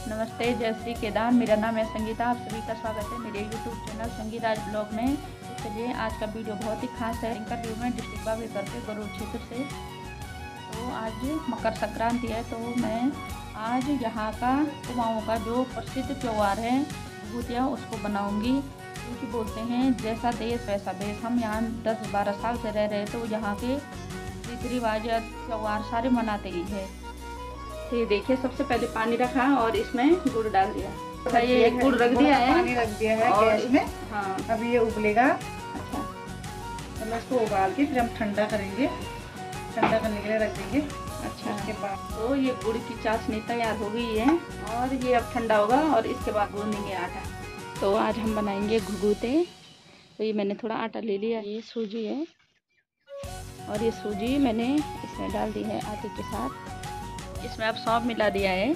नमस्ते, जय श्री केदार। मेरा नाम है संगीता। आप सभी का स्वागत है मेरे यूट्यूब चैनल संगीताज ब्लॉग में। तो चलिए, आज का वीडियो बहुत ही खास है। इंटरव्यू में डिस्ट्रिक्ट बाबेकर के गरुड़ क्षेत्र से। तो आज मकर संक्रांति है, तो मैं आज यहाँ का कुमाऊँ का जो प्रसिद्ध त्यौहार है भभूतिया, उसको बनाऊँगी। क्योंकि बोलते हैं जैसा देश वैसा भेष। हम यहाँ 10-12 साल से रह रहे हैं, तो यहाँ के रीति रिवाज या त्यौहार सारे मनाते ही है। तो ये देखिए, सबसे पहले पानी रखा और इसमें गुड़ डाल दिया। अच्छा, ये गुड़ रख दिया है, पानी रख दिया है गैस में। हाँ, अभी ये उबलेगा। अच्छा, मतलब इसको उबाल के फिर हम ठंडा करेंगे, ठंडा करने के लिए रख देंगे। अच्छा। उसके बाद तो ये गुड़ की चाशनी तैयार हो गई है और ये अब ठंडा होगा और इसके बाद गूंदेंगे आटा। तो आज हम बनाएंगे घुघुते। तो ये मैंने थोड़ा आटा ले लिया। ये सूजी है और ये सूजी मैंने इसमें डाल दी है आटे के साथ। इसमें अब सौंफ मिला दिया है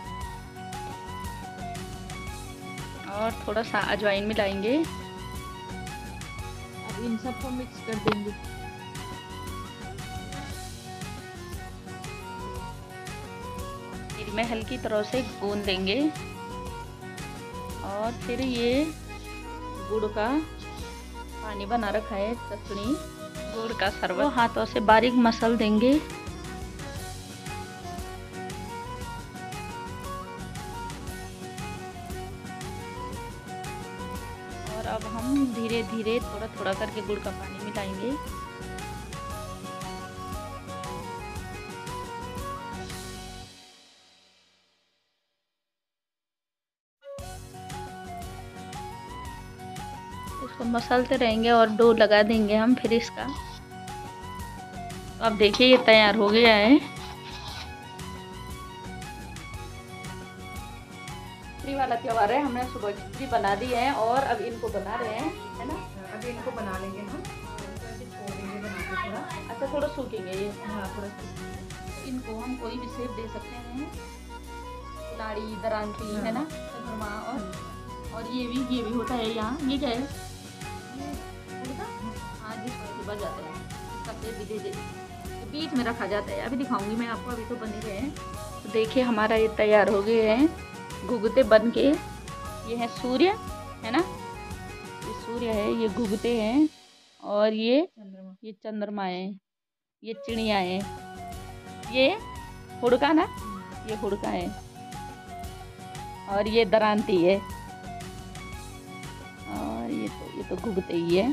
और थोड़ा सा अजवाइन मिलाएंगे। अब इन सबको मिक्स कर देंगे। फिर में हल्की तरह से गूंद देंगे और फिर ये गुड़ का पानी बना रखा है, चटनी गुड़ का शरबत, हाथों से बारीक मसल देंगे। और अब हम धीरे धीरे थोड़ा थोड़ा करके गुड़ का पानी मिलाएंगे। इसको मसलते रहेंगे और डो लगा देंगे हम फिर इसका। तो अब देखिए, ये तैयार हो गया है। खिचड़ी वाला त्यौहार है, हमने सुबह खिचड़ी बना दी है और अब इनको बना रहे हैं, है ना। अभी इनको बना लेंगे हम, छोड़ देंगे बना के थोड़ा। अच्छा, थोड़ा सूखेंगे ये। हाँ, थोड़ा इनको हम कोई भी शेप दे सकते हैं, लाड़ी, दरांती, है ना, चंद्रमा। और ये भी होता है यहाँ। ये क्या है? हाँ, जिसको बजाते हैं, इसका शेप भी दे देते, बीच में रखा जाता है। अभी दिखाऊंगी मैं आपको, अभी तो बने रहे हैं। तो देखिए, हमारा ये तैयार हो गए हैं घुघुते बन के। ये है सूर्य, है ना, ये सूर्य है, ये घुघुते हैं और ये चंद्रमा है, ये चिड़िया है, ये हुड़का ना, ये हुड़का है और ये दरांती है और ये तो घुघुते ही है।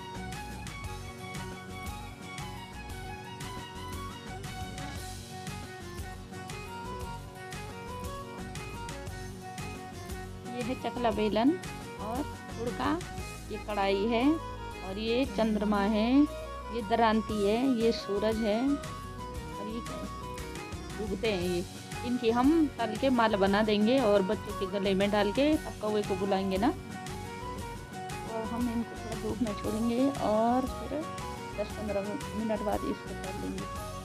ये है चकला बेलन और हुड़का, ये कढ़ाई है और ये चंद्रमा है, ये दरांती है, ये सूरज है और ये घुघुते हैं। ये इनकी हम तल के माला बना देंगे और बच्चों के गले में डाल के अब कौवे को बुलाएंगे ना। और हम इनको थोड़ा धूप में छोड़ेंगे और फिर 10-15 मिनट बाद इसको कर देंगे।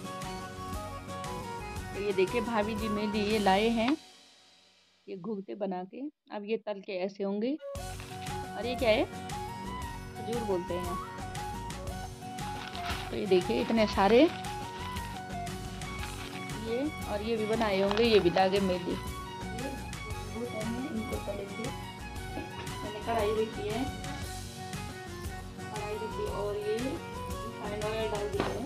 तो ये देखिए, भाभी जी मेरे लिए लाए हैं ये घुघुते बना के। अब ये तल के ऐसे होंगे। और ये क्या है? खजूर बोलते हैं। तो ये देखिए, इतने सारे ये, और ये भी बनाए होंगे, ये भी लागे मेरे। ये घुघुते हैं, इनको तलेंगे। मैंने कढ़ाई रखी है, और ये रिफाइंड ऑयल डाल दिया है।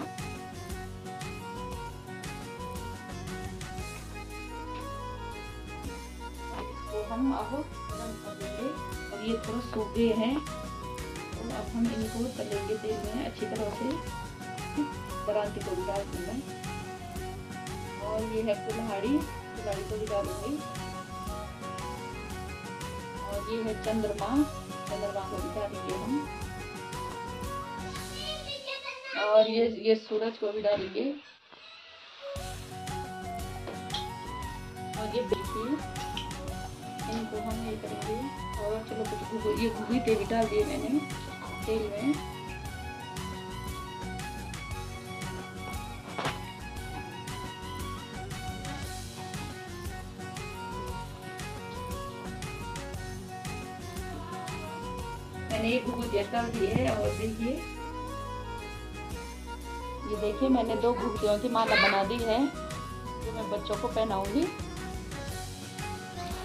हम अब गरम कर देंगे और ये थोड़ा सूख गए हैं, तो अब हम इनको तलेंगे तेल में अच्छी तरह से। दरांती को भी डाल दूँगा और ये है कुल्हाड़ी को भी डालूंगी और ये है चंद्रमा को भी डालेंगे हम और ये सूरज को भी डालेंगे। और ये देखिए, इनको हम ये करेंगे। और चलो, कुछ ये घुघुते भी डाल दिए मैंने तेल में। मैंने ये घुघुते डाल दिए है और देखिए, ये देखिए, मैंने 2 घुघुतियों की माला बना दी है जो मैं बच्चों को पहनाऊंगी।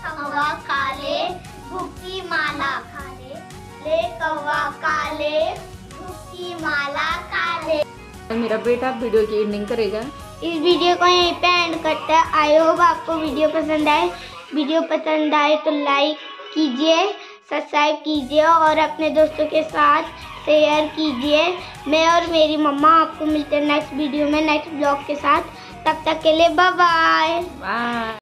कौवा काले भूख की माला खाले, ले कौवा काले भूख की माला काले। मेरा बेटा वीडियो की एंडिंग करेगा। इस वीडियो को यहीं पे एंड करते हैं। आई होप आपको वीडियो पसंद आए। वीडियो पसंद आए तो लाइक कीजिए, सब्सक्राइब कीजिए और अपने दोस्तों के साथ शेयर कीजिए। मैं और मेरी मम्मा आपको मिलते हैं नेक्स्ट वीडियो में नेक्स्ट ब्लॉग के साथ। तब तक के लिए बाय बाय।